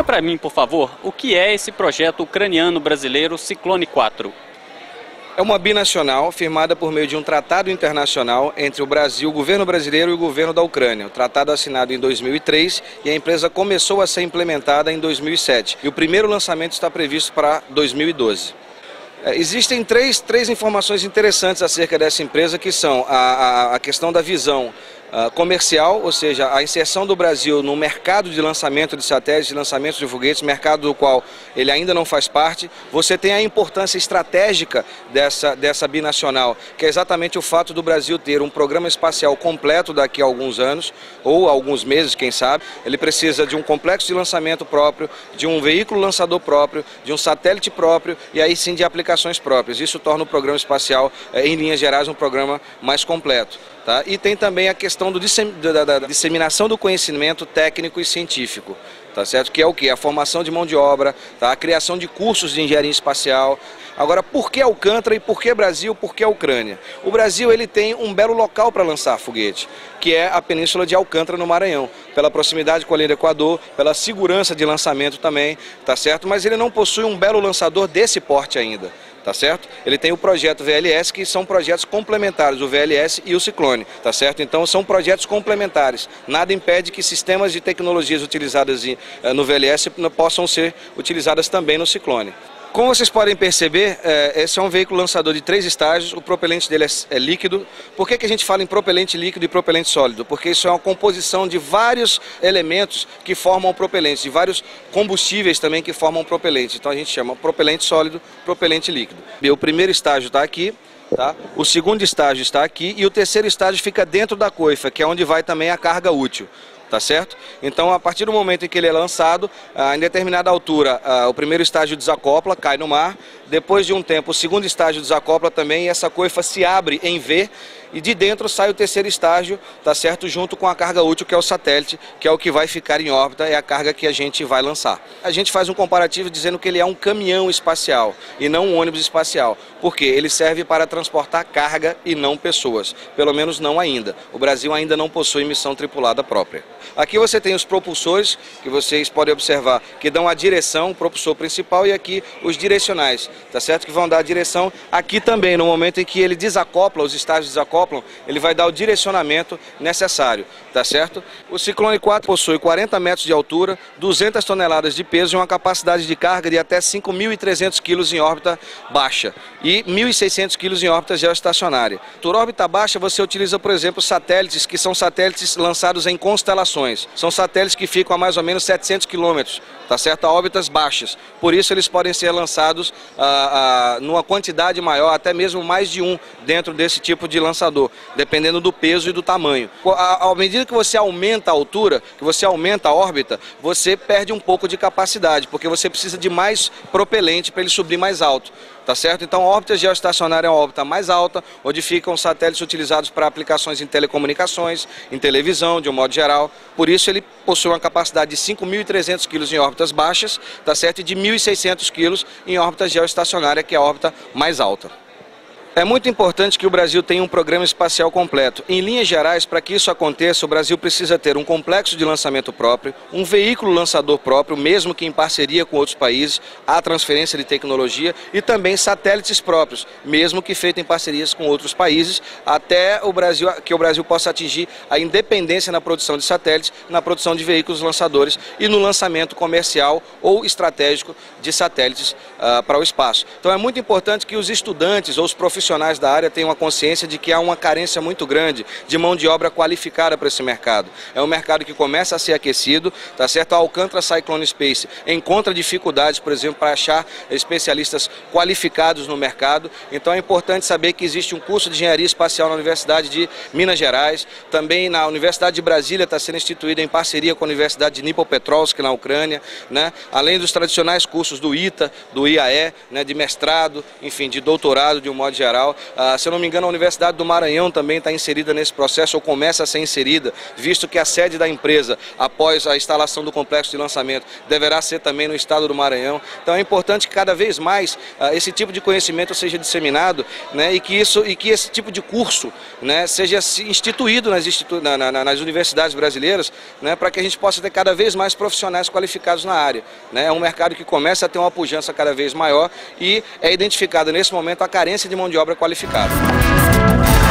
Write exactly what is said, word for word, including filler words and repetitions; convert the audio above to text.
para mim, por favor, o que é esse projeto ucraniano-brasileiro Ciclone quatro? É uma binacional firmada por meio de um tratado internacional entre o Brasil, o governo brasileiro e o governo da Ucrânia. O tratado assinado em dois mil e três e a empresa começou a ser implementada em dois mil e sete. E o primeiro lançamento está previsto para dois mil e doze. É, existem três, três informações interessantes acerca dessa empresa, que são a, a, a questão da visão Uh, comercial, ou seja, a inserção do Brasil no mercado de lançamento de satélites, de lançamento de foguetes, mercado do qual ele ainda não faz parte. Você tem a importância estratégica dessa, dessa binacional, que é exatamente o fato do Brasil ter um programa espacial completo daqui a alguns anos, ou alguns meses, quem sabe. Ele precisa de um complexo de lançamento próprio, de um veículo lançador próprio, de um satélite próprio e aí sim de aplicações próprias. Isso torna o programa espacial, eh, em linhas gerais, um programa mais completo. Tá? E tem também a questão do dissem, da, da disseminação do conhecimento técnico e científico, tá certo? Que é o que? A formação de mão de obra, tá? A criação de cursos de engenharia espacial. Agora, por que Alcântara e por que Brasil, por que a Ucrânia? O Brasil ele tem um belo local para lançar foguete, que é a Península de Alcântara, no Maranhão, pela proximidade com a linha do Equador, pela segurança de lançamento também, tá certo? Mas ele não possui um belo lançador desse porte ainda. Tá certo? Ele tem o projeto V L S, que são projetos complementares, o V L S e o Ciclone, tá certo? Então são projetos complementares. Nada impede que sistemas de tecnologias utilizadas no V L S possam ser utilizadas também no Ciclone. Como vocês podem perceber, esse é um veículo lançador de três estágios, o propelente dele é líquido. Por que que a gente fala em propelente líquido e propelente sólido? Porque isso é uma composição de vários elementos que formam o propelente, de vários combustíveis também que formam o propelente. Então a gente chama propelente sólido, propelente líquido. O primeiro estágio está aqui. Tá? O segundo estágio está aqui e o terceiro estágio fica dentro da coifa, que é onde vai também a carga útil. Tá certo? Então, a partir do momento em que ele é lançado, em determinada altura, o primeiro estágio desacopla, cai no mar. Depois de um tempo, o segundo estágio desacopla também e essa coifa se abre em V e de dentro sai o terceiro estágio, tá certo? Junto com a carga útil, que é o satélite, que é o que vai ficar em órbita, é a carga que a gente vai lançar. A gente faz um comparativo dizendo que ele é um caminhão espacial e não um ônibus espacial. Por quê? Ele serve para transportar carga e não pessoas. Pelo menos não ainda. O Brasil ainda não possui missão tripulada própria. Aqui você tem os propulsores, que vocês podem observar, que dão a direção, o propulsor principal, e aqui os direcionais, tá certo? Que vão dar a direção. Aqui também, no momento em que ele desacopla, os estágios desacoplam, ele vai dar o direcionamento necessário, tá certo? O Ciclone quatro possui quarenta metros de altura, duzentas toneladas de peso e uma capacidade de carga de até cinco mil e trezentos quilos em órbita baixa e mil e seiscentos quilos em órbita geoestacionária. Por órbita baixa, você utiliza, por exemplo, satélites que são satélites lançados em constelações. São satélites que ficam a mais ou menos setecentos quilômetros, tá certo? A órbitas baixas. Por isso eles podem ser lançados ah, ah, numa quantidade maior, até mesmo mais de um dentro desse tipo de lançador, dependendo do peso e do tamanho. À medida que você aumenta a altura, que você aumenta a órbita, você perde um pouco de capacidade, porque você precisa de mais propelente para ele subir mais alto. Tá certo? Então a órbita geoestacionária é uma órbita mais alta, onde ficam satélites utilizados para aplicações em telecomunicações, em televisão, de um modo geral. Por isso ele possui uma capacidade de cinco mil e trezentos quilos em órbitas baixas, tá certo? E de mil e seiscentos quilos em órbita geoestacionária, que é a órbita mais alta. É muito importante que o Brasil tenha um programa espacial completo. Em linhas gerais, para que isso aconteça, o Brasil precisa ter um complexo de lançamento próprio, um veículo lançador próprio, mesmo que em parceria com outros países, a transferência de tecnologia, e também satélites próprios, mesmo que feito em parcerias com outros países, até o Brasil, que o Brasil possa atingir a independência na produção de satélites, na produção de veículos lançadores e no lançamento comercial ou estratégico de satélites uh, para o espaço. Então é muito importante que os estudantes ou os profissionais profissionais da área tenham a consciência de que há uma carência muito grande de mão de obra qualificada para esse mercado. É um mercado que começa a ser aquecido, tá certo? A Alcântara Cyclone Space encontra dificuldades, por exemplo, para achar especialistas qualificados no mercado. Então é importante saber que existe um curso de engenharia espacial na Universidade de Minas Gerais, também na Universidade de Brasília está sendo instituída em parceria com a Universidade de Dnipropetrovsk, na Ucrânia, né? Além dos tradicionais cursos do I T A, do I A E, né? De mestrado, enfim, de doutorado de um modo geral. Federal. Ah, se eu não me engano, a Universidade do Maranhão também está inserida nesse processo, ou começa a ser inserida, visto que a sede da empresa, após a instalação do complexo de lançamento, deverá ser também no estado do Maranhão. Então é importante que cada vez mais ah, esse tipo de conhecimento seja disseminado, né, e, que isso, e que esse tipo de curso, né, seja instituído nas, institu na, na, nas universidades brasileiras, né, para que a gente possa ter cada vez mais profissionais qualificados na área. Né? É um mercado que começa a ter uma pujança cada vez maior e é identificada nesse momento a carência de mão de obra qualificada.